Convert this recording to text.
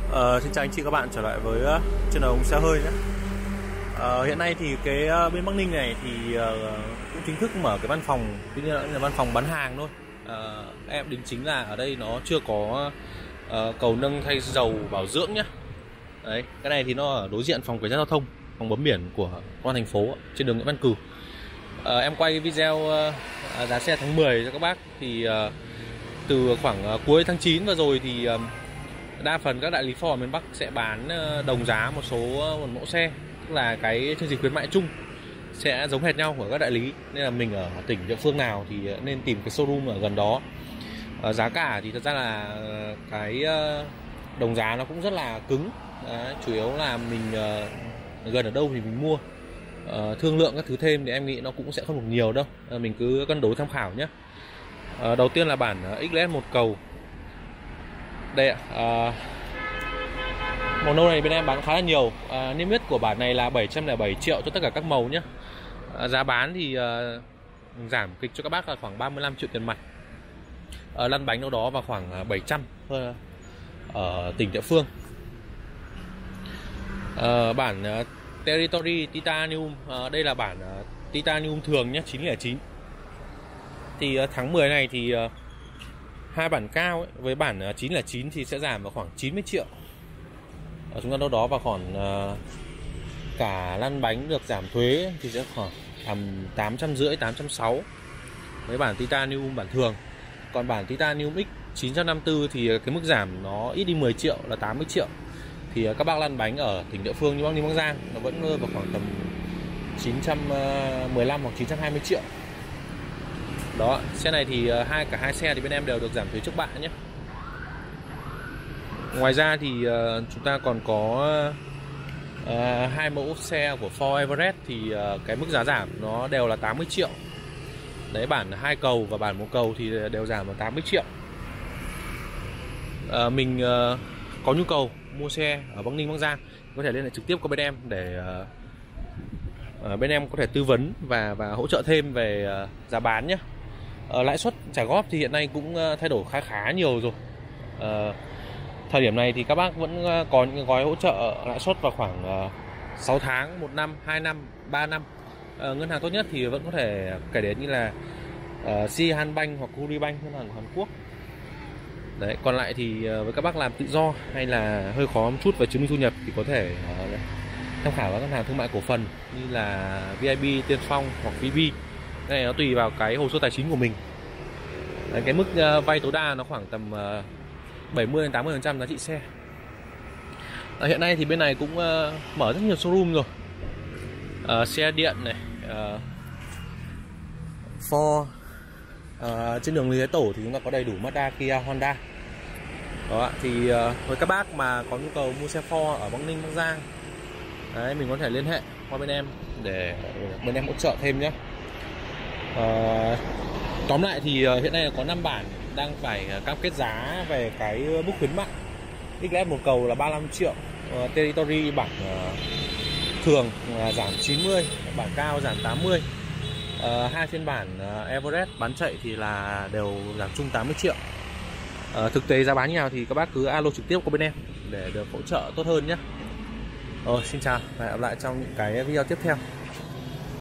Xin chào anh chị các bạn trở lại với channel ông xe hơi nhé. Hiện nay thì cái bên Bắc Ninh này thì cũng chính thức mở cái văn phòng, tuy nhiên là văn phòng bán hàng thôi. Em đính chính là ở đây nó chưa có cầu nâng thay dầu bảo dưỡng nhé. Đấy, cái này thì nó ở đối diện phòng cảnh sát giao thông, phòng bấm biển của công an thành phố trên đường Nguyễn Văn Cừ. Em quay video giá xe tháng 10 cho các bác thì từ khoảng cuối tháng 9 vừa rồi thì đa phần các đại lý Ford miền Bắc sẽ bán đồng giá một mẫu xe, tức là cái chương trình khuyến mại chung sẽ giống hệt nhau của các đại lý, nên là mình ở tỉnh địa phương nào thì nên tìm cái showroom ở gần đó. Giá cả thì thật ra là cái đồng giá nó cũng rất là cứng. Đấy, chủ yếu là mình gần ở đâu thì mình mua. Thương lượng các thứ thêm thì em nghĩ nó cũng sẽ không được nhiều đâu, mình cứ cân đối tham khảo nhé. Đầu tiên là bản XLS một cầu. Đây ạ, màu nâu này bên em bán khá là nhiều. Niêm yết của bản này là 707 triệu cho tất cả các màu nhé. Giá bán thì giảm kịch cho các bác là khoảng 35 triệu tiền mặt. Lăn bánh đâu đó vào khoảng 700 ở tỉnh địa phương. Bản Territory Titanium, đây là bản Titanium thường nhé, 909. Thì tháng 10 này thì hai bản cao ấy, với bản 909 thì sẽ giảm vào khoảng 90 triệu. Chúng ta đâu đó vào khoảng cả lăn bánh được giảm thuế thì sẽ khoảng tầm 850, 860 với bản Titanium bản thường. Còn bản Titanium X 954 thì cái mức giảm nó ít đi 10 triệu là 80 triệu. Thì các bác lăn bánh ở tỉnh địa phương như Bắc Ninh, Bắc Giang nó vẫn rơi vào khoảng tầm 915 hoặc 920 triệu. Đó, xe này thì cả hai xe thì bên em đều được giảm thuế trước bạ nhé. Ngoài ra thì chúng ta còn có hai mẫu xe của Ford Everest thì cái mức giá giảm nó đều là 80 triệu. Đấy, bản 2 cầu và bản 1 cầu thì đều giảm vào 80 triệu. Mình có nhu cầu mua xe ở Bắc Ninh, Bắc Giang có thể liên hệ trực tiếp qua bên em để bên em có thể tư vấn và hỗ trợ thêm về giá bán nhé. Lãi suất trả góp thì hiện nay cũng thay đổi khá nhiều rồi. Thời điểm này thì các bác vẫn có những gói hỗ trợ lãi suất vào khoảng 6 tháng, 1 năm, 2 năm, 3 năm. Ngân hàng tốt nhất thì vẫn có thể kể đến như là Sihanbank hoặc Kuribank, ngân hàng của Hàn Quốc. Đấy, còn lại thì với các bác làm tự do hay là hơi khó một chút về chứng minh thu nhập thì có thể tham khảo các ngân hàng thương mại cổ phần như là VIB, Tiên Phong hoặc VB. Cái này nó tùy vào cái hồ sơ tài chính của mình. Đấy, cái mức vay tối đa nó khoảng tầm 70-80% giá trị xe. Hiện nay thì bên này cũng mở rất nhiều showroom rồi. Xe điện này, Ford. Trên đường Lý Thái Tổ thì chúng ta có đầy đủ Mazda, Kia, Honda. Đó, thì với các bác mà có nhu cầu mua xe Ford ở Bắc Ninh, Bắc Giang, đấy, mình có thể liên hệ qua bên em để bên em hỗ trợ thêm nhé. Tóm lại thì hiện nay là có 5 bản đang phải cam kết giá về cái mức khuyến mại. XLS một cầu là 35 triệu, Territory bản thường là giảm 90, bản cao giảm 80. Hai phiên bản Everest bán chạy thì là đều giảm chung 80 triệu. Thực tế giá bán như nào thì các bác cứ alo trực tiếp qua bên em để được hỗ trợ tốt hơn nhé. Xin chào và hẹn gặp lại trong những cái video tiếp theo.